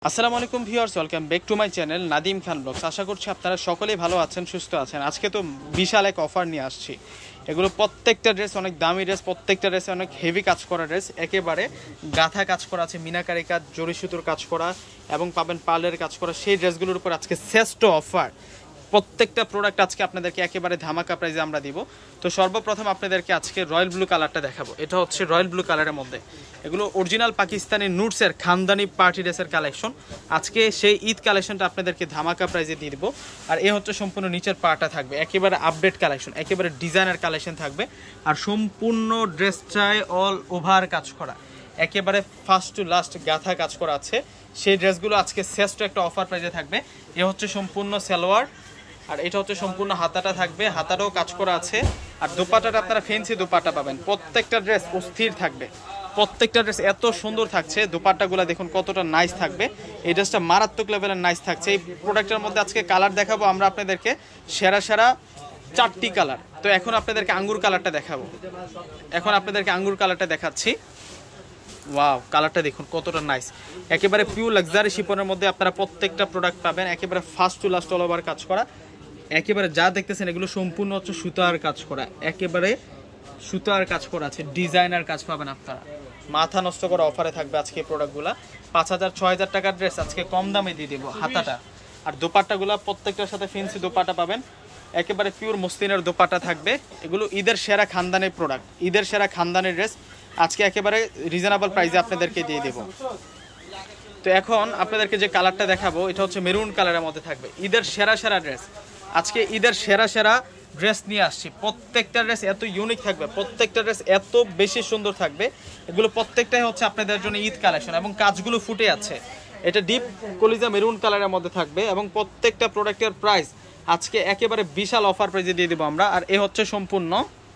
আসসালামু আলাইকুম viewers, welcome back to my channel Nadim Khan vlogs. আশা করছি আপনারা সকলেই ভালো আছেন, সুস্থ আছেন। আজকে তো বিশাল এক অফার নিয়ে আসছি। এগুলো প্রত্যেকটা ড্রেস অনেক দামি ড্রেস, প্রত্যেকটা ড্রেসে অনেক হেভি কাজ করা ড্রেস, একেবারে গাঁথা কাজ করা আছে, মিনাকারি কাজ, জরি সুতোর কাজ করা এবং পাবেন পার্লের কাজ করা। সেই ড্রেসগুলোর উপর আজকে শ্রেষ্ঠ অফার। প্রত্যেকটা প্রোডাক্ট আজকে আপনাদেরকে একেবারে ধামাকা প্রাইজে আমরা দিব। তো সর্বপ্রথম আপনাদেরকে আজকে রয়্যাল ব্লু কালারটা দেখাবো। এটা হচ্ছে রয়্যাল ব্লু কালারের মধ্যে, এগুলো অরিজিনাল পাকিস্তানি নুটসের খানদানি পার্টি ড্রেসের কালেকশন। আজকে সেই ঈদ কালেকশনটা আপনাদেরকে ধামাকা প্রাইজে দিয়ে দিব। আর এ হচ্ছে সম্পূর্ণ নিচের পাটা থাকবে, একেবারে আপডেট কালেকশন, একেবারে ডিজাইনার কালেকশন থাকবে। আর সম্পূর্ণ ড্রেসটায় অল ওভার কাজ করা, একেবারে ফার্স্ট টু লাস্ট গাঁথা কাজ করা আছে। সেই ড্রেসগুলো আজকে শ্রেষ্ঠ একটা অফার প্রাইজে থাকবে। এ হচ্ছে সম্পূর্ণ সালোয়ার, আর এটা হচ্ছে সম্পূর্ণ হাতাটা থাকবে, হাতাটাও কাজ করা আছে। আর দোপাট্টাটা আপনারা ফেন্সি দোপাট্টা পাবেন। প্রত্যেকটা ড্রেস অস্থির থাকবে, প্রত্যেকটা ড্রেস এত সুন্দর থাকছে। দোপাট্টাগুলো দেখুন কতটা নাইস থাকবে। এই ড্রেসটা মারাত্মক লেভেলের নাইস থাকছে। এই প্রোডাক্টের মধ্যে আজকে কালার দেখাবো আমরা আপনাদেরকে, সেরা সেরা 4টি কালার। তো এখন আপনাদেরকে আঙ্গুর কালারটা দেখাবো, এখন আপনাদেরকে আঙ্গুর কালারটা দেখাচ্ছি। ওয়াও, কালারটা দেখুন কতটা নাইস, একেবারে পিওর লাক্সারি শিপনের মধ্যে আপনারা প্রত্যেকটা প্রোডাক্ট পাবেন। একেবারে first to last all over কাজ করা, একেবারে যা দেখতেছেন এগুলো সম্পূর্ণ হচ্ছে সুতার কাজ করা, একেবারে সুতার কাজ করা আছে, ডিজাইনার কাজ পাবেন আপনারা। মাথা নষ্ট করা অফারে থাকবে আজকে এই প্রোডাক্টগুলো। 5,000-6,000 টাকার ড্রেস আজকে কম দামে দিয়ে দেবো হাতাটা। আর দোপাট্টাগুলো প্রত্যেকটার সাথে ফেন্সি দোপাট্টা পাবেন, একেবারে পিওর মসলিনের দোপাট্টা থাকবে। এগুলো ঈদের সেরা খানদানি প্রোডাক্ট, ঈদের সেরা খানদানি ড্রেস আজকে একেবারে রিজনেবল প্রাইসে আপনাদেরকে দিয়ে দেবো। তো এখন আপনাদেরকে যে কালারটা দেখাবো এটা হচ্ছে মেরুন কালারের মধ্যে থাকবে। ঈদের সেরা সেরা ড্রেস, আজকে ঈদের সেরা সেরা ড্রেস নিয়ে আসছি। প্রত্যেকটা ড্রেস এত ইউনিক থাকবে, প্রত্যেকটা ড্রেস এত বেশি সুন্দর থাকবে। এগুলো প্রত্যেকটাই হচ্ছে আপনাদের জন্য ঈদ কালেকশন এবং কাজগুলো ফুটে আছে। এটা ডিপ কলিজা মেরুন কালারের মধ্যে থাকবে এবং প্রত্যেকটা প্রোডাক্টের প্রাইস আজকে একেবারে বিশাল অফার প্রাইসে দিয়ে দেবো আমরা। আর এ হচ্ছে সম্পূর্ণ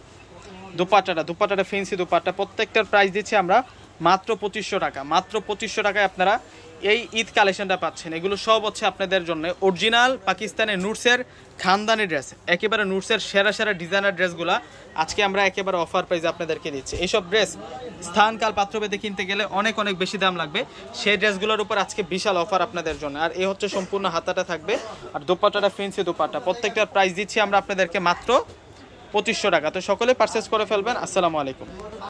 দোপাট্টাটা ফেন্সি দোপাট্টা, প্রত্যেকটার প্রাইস দিচ্ছি আমরা মাত্র 2500 টাকা। মাত্র 2500 টাকায় আপনারা এই ঈদ কালেকশনটা পাচ্ছেন। এগুলো সব হচ্ছে আপনাদের জন্য অরিজিনাল পাকিস্তানের নুটসের খানদানি ড্রেস, একেবারে নুটসের সেরা সেরা ডিজাইনার ড্রেসগুলো আজকে আমরা একেবারে অফার প্রাইসে আপনাদেরকে দিচ্ছি। এইসব ড্রেস স্থানকাল পাত্রভেদে কিনতে গেলে অনেক অনেক বেশি দাম লাগবে, সেই ড্রেসগুলোর উপর আজকে বিশাল অফার আপনাদের জন্য। আর এ হচ্ছে সম্পূর্ণ হাতাটা থাকবে, আর দোপাট্টাটা ফেন্সি দোপাট্টা, প্রত্যেকটার প্রাইস দিচ্ছি আমরা আপনাদেরকে মাত্র 2500 টাকা। তো সকলে পারচেস করে ফেলবেন। আসসালামু আলাইকুম।